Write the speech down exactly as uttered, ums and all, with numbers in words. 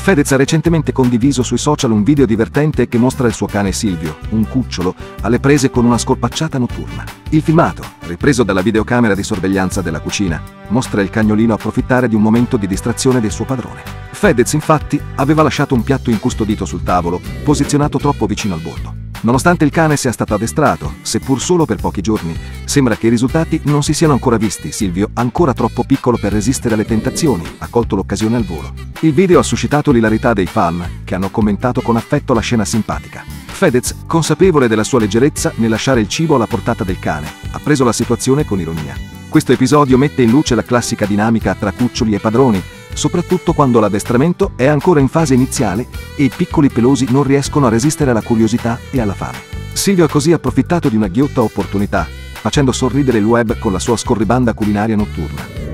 Fedez ha recentemente condiviso sui social un video divertente che mostra il suo cane Silvio, un cucciolo, alle prese con una scorpacciata notturna. Il filmato, ripreso dalla videocamera di sorveglianza della cucina, mostra il cagnolino approfittare di un momento di distrazione del suo padrone. Fedez, infatti, aveva lasciato un piatto incustodito sul tavolo, posizionato troppo vicino al bordo. Nonostante il cane sia stato addestrato, seppur solo per pochi giorni, sembra che i risultati non si siano ancora visti. Silvio, ancora troppo piccolo per resistere alle tentazioni, ha colto l'occasione al volo. Il video ha suscitato l'ilarità dei fan, che hanno commentato con affetto la scena simpatica. Fedez, consapevole della sua leggerezza nel lasciare il cibo alla portata del cane, ha preso la situazione con ironia. Questo episodio mette in luce la classica dinamica tra cuccioli e padroni, soprattutto quando l'addestramento è ancora in fase iniziale e i piccoli pelosi non riescono a resistere alla curiosità e alla fame. Silvio ha così approfittato di una ghiotta opportunità, facendo sorridere il web con la sua scorribanda culinaria notturna.